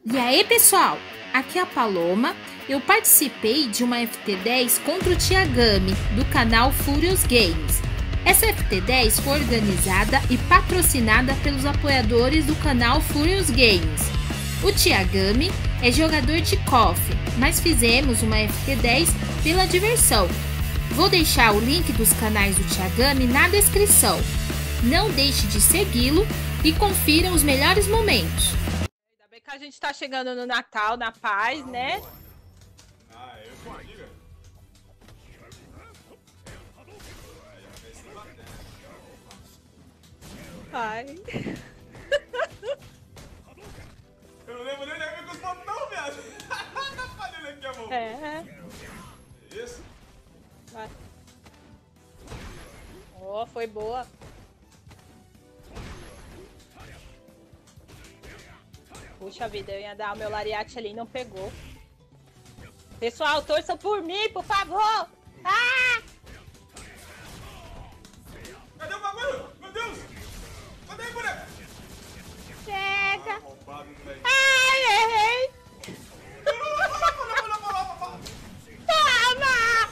E aí, pessoal? Aqui é a Paloma. Eu participei de uma FT10 contra o Tiagami, do canal Furious Games. Essa FT10 foi organizada e patrocinada pelos apoiadores do canal Furious Games. O Tiagami é jogador de KOF, mas fizemos uma FT10 pela diversão. Vou deixar o link dos canais do Tiagami na descrição. Não deixe de segui-lo e confira os melhores momentos. Ainda bem que a gente tá chegando no Natal, na paz, né? Ai. Eu não lembro nem onde é que os botão, viado. Tá falhando aqui, amor. É. Isso. Vai. Oh, foi boa. Puxa vida, eu ia dar o meu lariate ali e não pegou. Pessoal, torçam por mim, por favor! Ah! Cadê o bagulho? Meu Deus! Cadê aí, boneco? Chega! Roubado, velho. Ai, errei! Toma!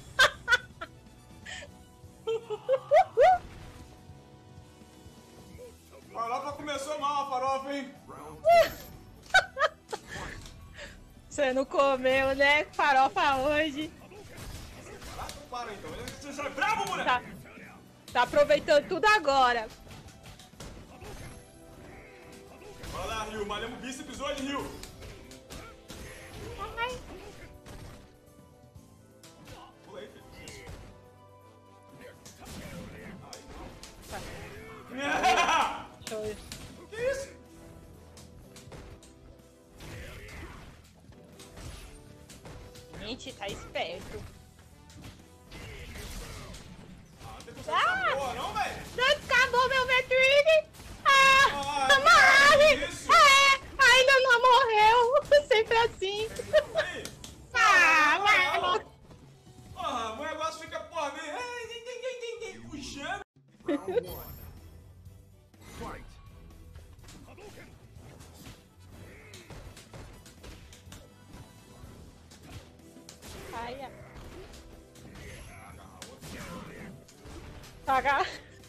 Farofa começou mal, a farofa, hein? Você não comeu, né? Farofa hoje. Para então. Você é bravo, boneco? Tá aproveitando tudo agora. Vai lá, Rio. Malhamos bíceps hoje, Rio. Ai. Pula aí, filho. Deixa eu... Que isso? Gente, tá esperto. Não tem como essa porra, não, velho? Não acabou meu Metrine! Ah! Ah, Morre! que isso? Ainda não morreu! Sempre assim! Aí. Ah, vai! Porra, o negócio fica, porra, meio... puxando. Ai, Paga.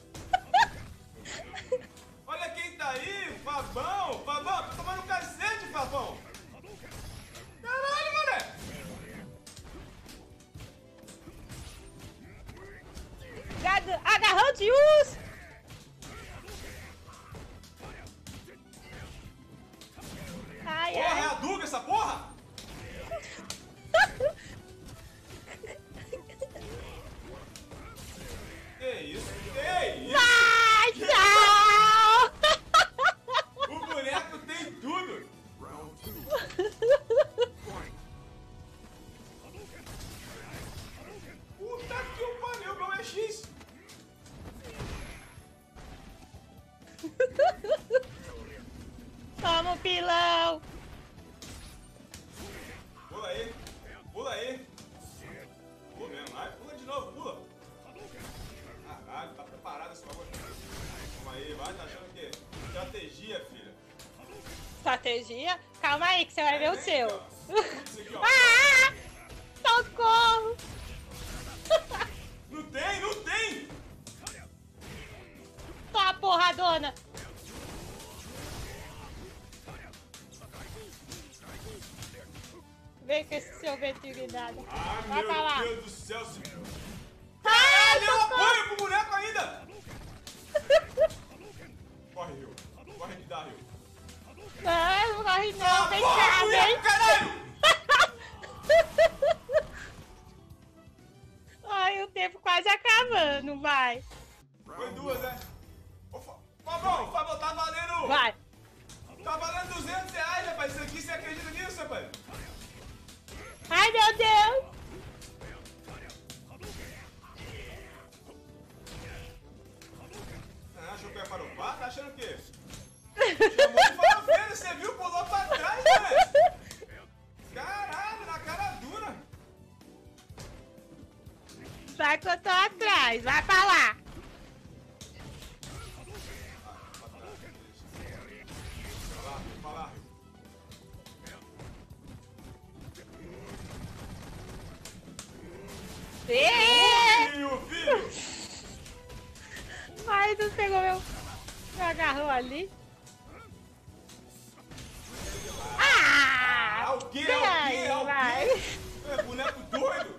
Olha quem tá aí, Fabão. Fabão, tô tomando cacete, Fabão. Caralho, moleque. Agarrão de urso! Ai, Porra, é ai. a Duga essa porra? Que isso? Que isso? Ai, tchau! O boneco tem tudo. Puta que o pariu, meu é X. Toma, pilão! Pula aí. Pula aí. Pula mesmo. Vai, pula de novo, pula. Caralho, tá preparado esse bagulho. Calma aí, vai, tá achando que estratégia, filha. Estratégia? Calma aí que você vai ver o seu. Isso aqui, ó. Ah! Socorro! Não tem, não tem! Toma, porradona! Vem com esse seu veterinado. Ah, Vai pra lá. meu Deus do céu, senhor. Ai, Deu socorro! apoio pro boneco ainda! Corre, Rio. Corre que dá, Rio. Não, não corre não. Vem cá, Corre, vem. caralho! Ai, o tempo quase acabando, vai. Foi duas, né? Ô, Fabão, tá valendo... Vai. Tá valendo R$200, rapaz. Isso aqui, você acredita nisso, rapaz? Ai, meu Deus. Ah, achou que eu ia farofar? Tá achando o quê? Chamou de farofeiro, você viu? Pulou pra trás, né? Caralho, na cara dura. Vai que eu tô atrás. Vai pra lá. Filho! Ai, tu pegou meu agarrou ali. Ah, o quê? Vai, vai. É boneco doido!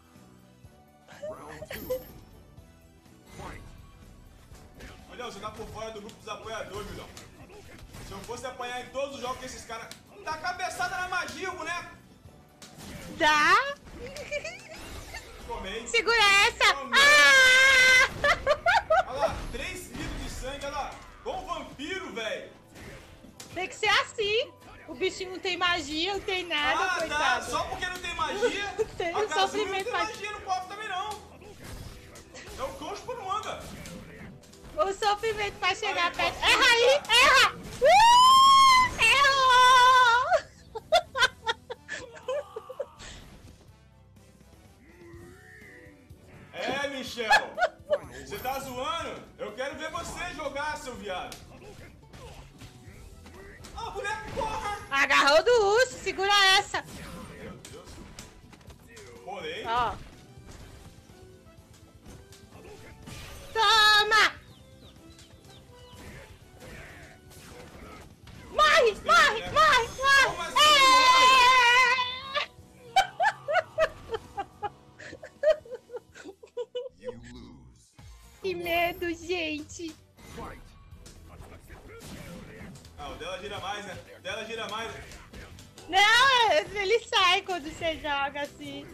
Olha, você tá por fora do grupo dos apoiadores, Milão. Se eu fosse apanhar em todos os jogos que esses caras... Dá cabeçada na magia, o boneco! Dá? Tomei. Segura essa! Tomei. Ah! Olha lá, 3 litros de sangue, olha lá. Igual um vampiro, velho. Tem que ser assim. O bichinho não tem magia, não tem nada, Tá. coitado. Só porque não tem magia. Tem a Kazumi sofrimento não tem magia no cofre também, não. É o Cospo não anda. O sofrimento pra chegar Aí, perto. ó. Erra aí! Erra! Errou! É, Michel. Você tá zoando? Eu quero ver você jogar, seu viado. Ah, boneco, porra. Agarrou do urso, segura essa. Meu Deus. Porém. Ó. Toma! Morre, morre, morre, Como morre! assim, Que medo, gente! Ah, o dela gira mais, né? O dela gira mais. Não, ele sai quando você joga assim.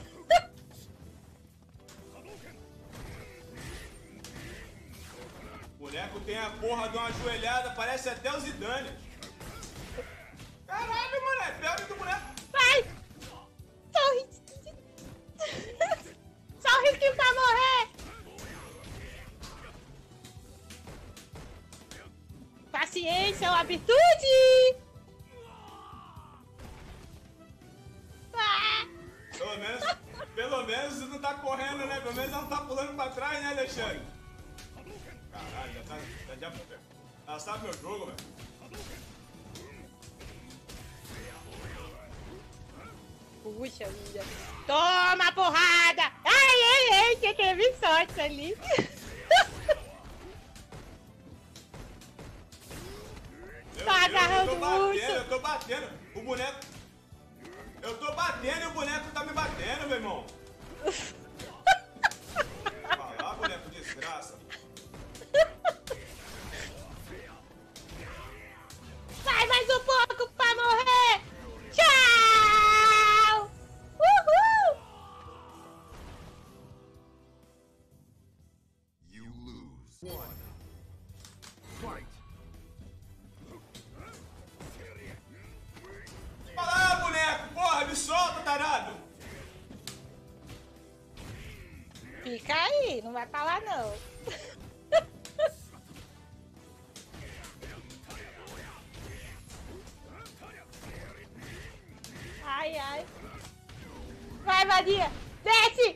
O boneco tem a porra de uma ajoelhada, parece até o Zidane. Caralho, mano, é pior que o boneco. Vai! Só um risquinho pra morrer! Paciência, uma virtude! Ah! Pelo menos você não tá correndo, né? Pelo menos ela não tá pulando pra trás, né, Alexandre? Caralho, já ela sabe meu jogo, velho. Puxa vida! Toma porrada! Ai, ai, ai, que teve sorte ali! Tá agarrando o urso! Eu tô batendo, o boneco. Eu tô batendo e o boneco tá me batendo, meu irmão. Vai lá, boneco desgraça. Vai mais um pouco pra morrer! Tchau! Uhul! You lose. One. Fight. Vai lá, boneco, porra, me solta, tarado. Fica aí, não vai pra lá não. Ai, ai. Vai, vadia! Desce!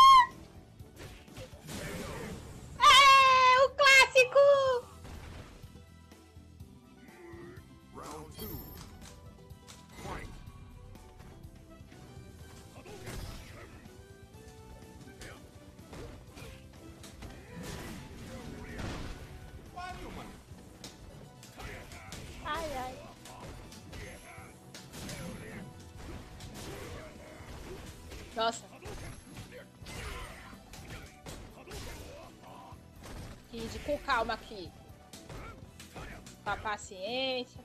É o clássico! Round two. Fight. Pariu, mano. Ai, ai. Nossa. Kid, com calma aqui. Com a paciência.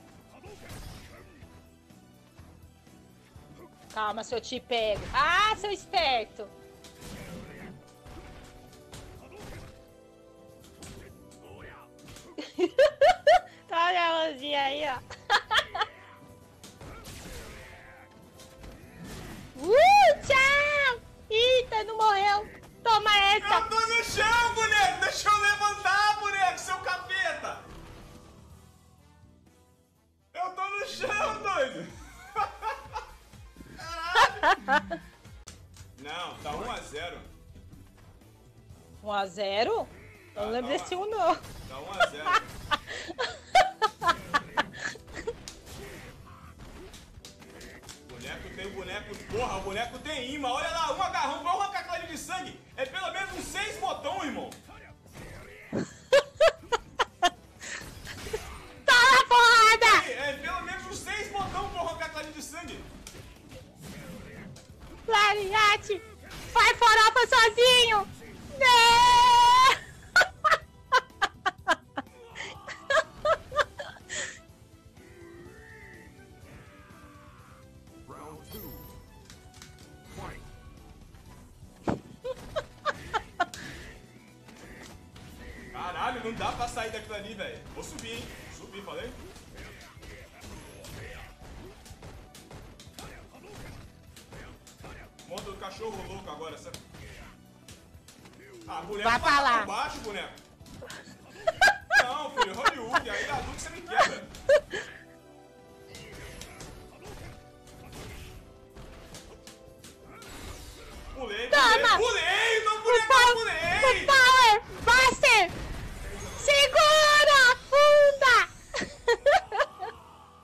Calma, se eu te pego. Ah, seu esperto. Tá olha a mãozinha aí, ó. Tchau! Eita, não morreu. Toma essa. Eu tô no chão, boneco. Deixa eu levantar, boneco, seu capeta. Eu tô no chão, doido. Caralho. Não, tá 1-0. 1-0? Eu não lembro desse 1, não. Tá 1-0. Boneco tem boneco. Porra, o boneco tem imã. Olha lá, um agarrão, igual uma de sangue é pelo menos uns 6 botões, irmão. Toma porrada! É pelo menos uns 6 botões pra arrancar Clarim de sangue. Lariate! Vai farofa sozinho! Não! Round 2. Fight. Caralho, não dá pra sair daquilo ali, velho. Vou subir, hein? Subir, falei? Monta do cachorro louco agora, sabe? Ah, boneco Vai pra lá. por baixo, boneco. Não, filho, Hollywood, aí adulto você me quebra. Pulei, Toma. pulei, não boneco, não pulei. Power! Buster! Segura! Funda!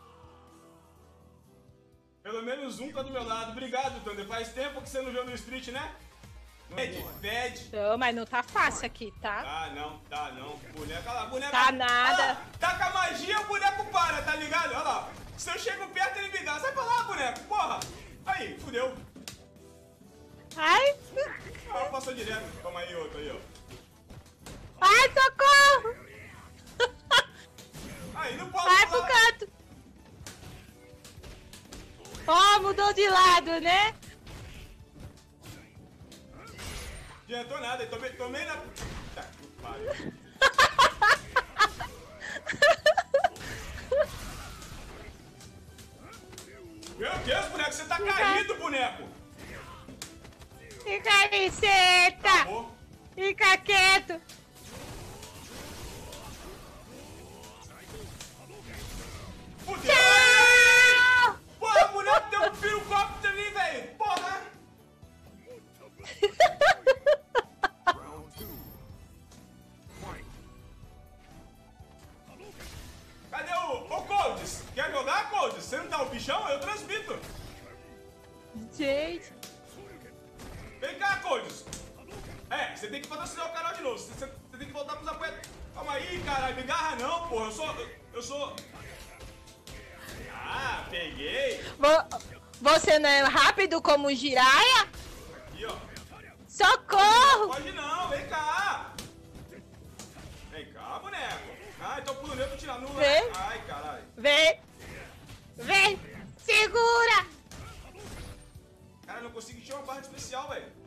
Pelo menos um tá do meu lado. Obrigado, Thunder. Faz tempo que você não viu no Street, né? Pede. Não, mas não tá fácil aqui, tá? Tá não. Boneca lá, boneca. Tá nada. Olha lá, taca a magia, o boneco para, tá ligado? Olha lá. Se eu chego perto, ele me dá. Sai pra lá, boneco, porra. Aí, fudeu. Ai! Ah, passou direto. Toma aí, outro aí, ó. Ai, socorro! Aí, não posso Vai pro canto! Ó, mudou de lado, né? Não adiantou nada, tomei na... Tá, que pariu. Meu Deus, boneco, você tá caído, boneco. Fica aí, senta! Acabou. Fica quieto! Fudeu. Tchau! Porra, o boneco deu um pirocóptero ali, velho. Porra. Round 2. Fight. Cadê o Coldes? Quer jogar, Coldes? Você não tá o bichão? Eu transmito. Gente! Vem cá, Coldes. É, você tem que patrocinar o canal de novo. Você tem que voltar pros apoios. Calma aí, caralho. Me agarra não, porra. Eu sou... Ah, peguei. Você não é rápido como o Jiraiya? Aqui, ó. Socorro! Pode não, vem cá. Vem cá, boneco. Ah, então pula meu pra tirar nula. Vem. Ai, caralho. Vem! Vem! Segura! Cara, eu não consigo tirar uma barra de especial, velho.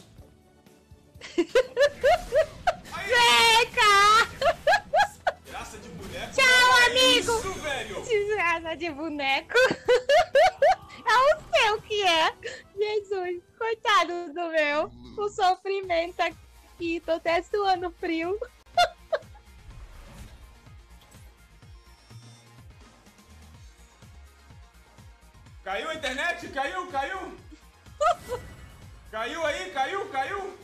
Aí, Vem cá! graça de boneco. Tchau, Não é amigo. Isso, velho. Desgraça de boneco! É o seu que é! Jesus! Coitado do meu! O sofrimento aqui, tô até suando frio. Caiu a internet? Caiu? Caiu aí? Caiu?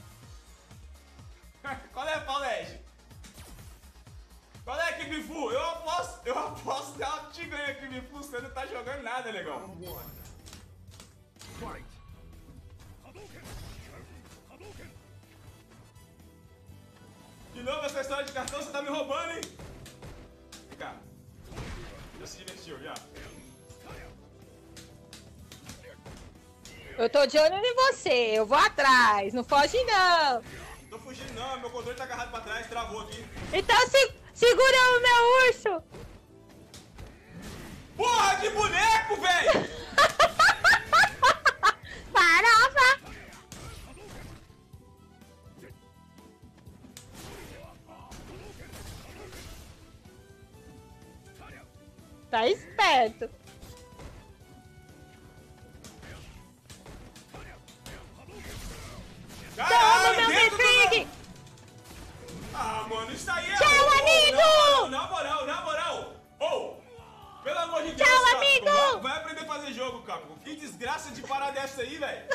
Qual é, Paulege? Qual é, Kibifu? Eu aposto que ela te ganha, Kibifu. Você não tá jogando nada, legal. Round 1. Fight. De novo essa história de cartão, você tá me roubando, hein? Vem cá. Já se divertiu, já. Eu tô de olho em você, eu vou atrás, não foge não. Não tô fugindo não, meu controle tá agarrado pra trás, travou aqui. Então segura o meu urso. Porra de boneco, velho! Farofa. Tá esperto. Toma, Caralho, meu dentro do Big! Ah, mano, isso aí é... Tchau, amigo! Na moral! Ô, pelo amor de Deus, Tchau, Capcom, amigo! vai aprender a fazer jogo, Capcom. Que desgraça de parada dessa aí, velho.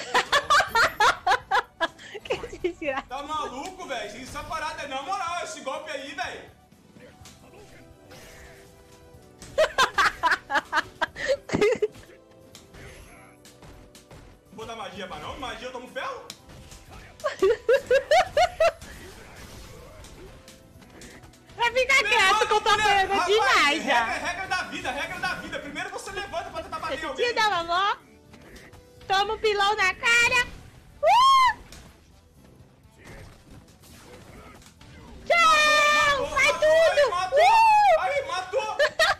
Que desgraça. Tá maluco, velho? Essa parada, na moral, esse golpe aí, velho. Não vou dar magia pra não? Magia eu tomo ferro? netinho da vovó. Toma um pilão na cara. Tchau! Vai tudo! Matou! Aí, matou!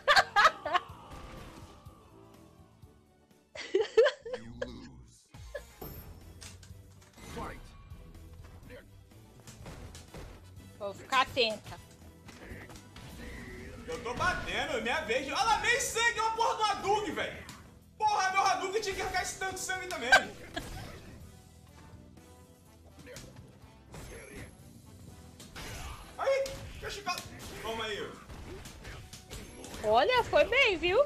You lose. Fight. Vou ficar atenta. Eu tô batendo, minha vez. Olha lá, meio sangue, é uma porra do Hadouken, velho. Porra, meu Hadouken tinha que arrancar esse tanto de sangue também. Aí, deixa eu... Toma aí. Olha, foi bem, viu?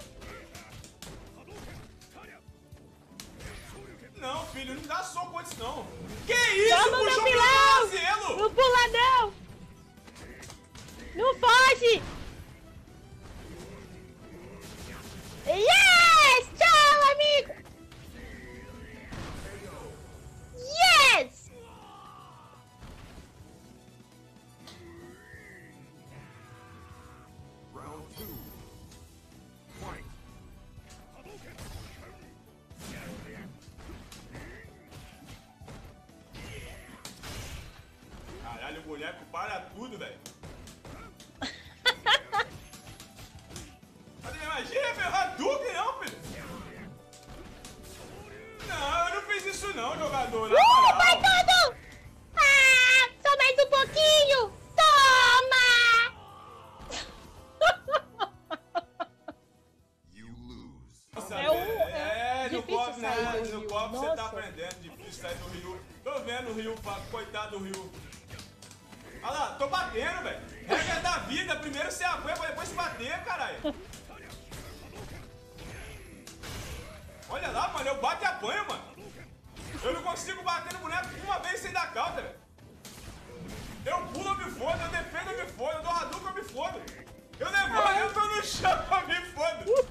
Não, filho, não dá soco antes, não. Que isso? Toma meu Puxou pilão! pelo tornozelo! Não pula, não! Não foge! Yes! Tchau, amigo! Yes! Round 2. Fight. Caralho, o boneco para tudo, velho. Imagina, meu Hadouken não, filho. Não, eu não fiz isso não, jogador. Na moral. Vai tudo! Ah, só mais um pouquinho! Toma! You lose. Nossa, É no difícil copo, né? sair do No Rio. copo você Nossa. tá aprendendo, difícil sair do Rio. Tô vendo o Rio, coitado do Rio. Olha lá, tô batendo, velho. Regra da vida, primeiro você apanha pra depois se bater, caralho. Olha lá, mano, eu bato e apanho, mano. Eu não consigo bater no boneco uma vez sem dar counter, velho. Eu pulo, eu me fodo, eu defendo, eu me fodo, eu dou Hadouken, eu me fodo. Eu levanto, eu tô no chão, eu me fodo.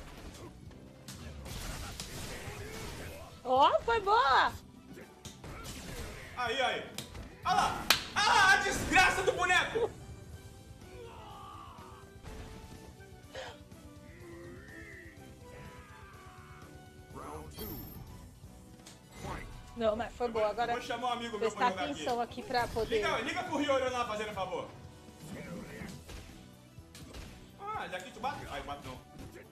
Ó, foi boa! Aí. Olha lá. Ah, a desgraça do boneco. Round 2. Fight. Não, mas foi boa. Agora Vou chamar um amigo meu pra prestar jogar atenção aqui pra poder... Liga pro Ryoran lá fazendo um favor. Ah, já que tu bate. Ai, bate não.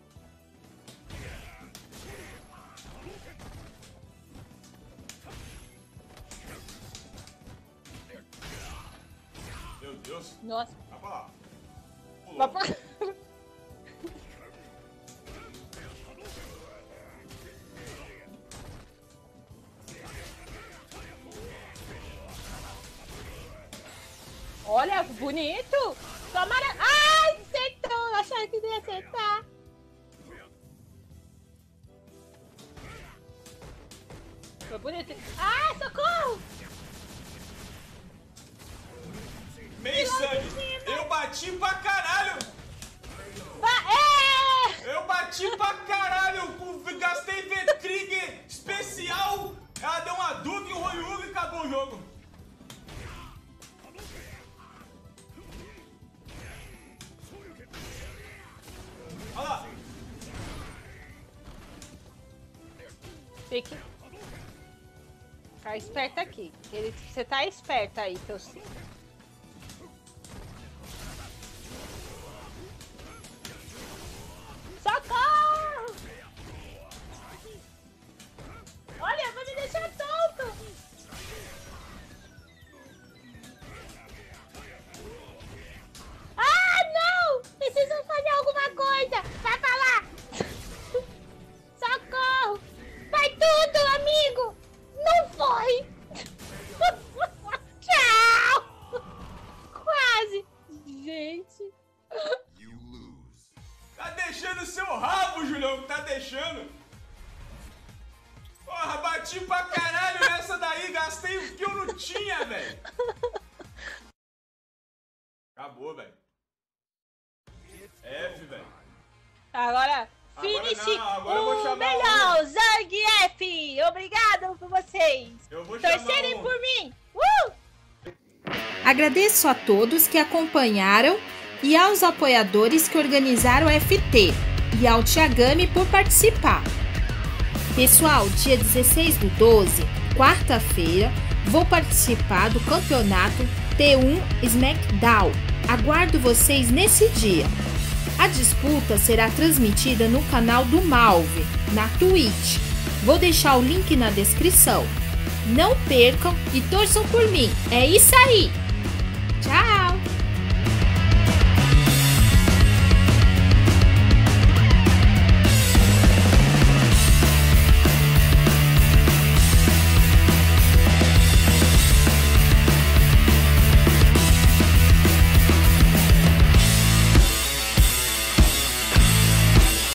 Meu Deus. Nossa. Vai pra lá. Pulou. Vai pra... Olha, bonito! Tomara... Ai, acertou! Achava que ia acertar. Foi bonito. Ah, socorro! Meio sangue. Eu bati pra caralho. Eu bati pra caralho. Gastei V-Trigger especial. Ela deu um Hadouken, um Ryuga e acabou o jogo. Olha lá. Fique... Ficar esperto aqui. Você tá esperto aí, que eu sei. Socorro! Olha, vai me deixar tonto! Ah, não! Preciso fazer alguma coisa! Vai pra lá! Socorro! Vai tudo, amigo! Não foi! Tchau! Quase! Gente! You lose. Tá deixando o seu rabo, Julião, tá deixando. Porra, bati pra caralho nessa daí, gastei o que eu não tinha, velho. Acabou, velho. F, velho. Agora, Agora finish não, agora eu vou o chamar melhor, Zang F! Obrigado por vocês! Eu vou chamar Torcerem um- por mim! Agradeço a todos que acompanharam e aos apoiadores que organizaram o FT e ao Tiagami por participar. Pessoal, dia 16/12, quarta-feira, vou participar do campeonato T1 SmackDown. Aguardo vocês nesse dia. A disputa será transmitida no canal do Malve, na Twitch. Vou deixar o link na descrição. Não percam e torçam por mim. É isso aí! Tchau!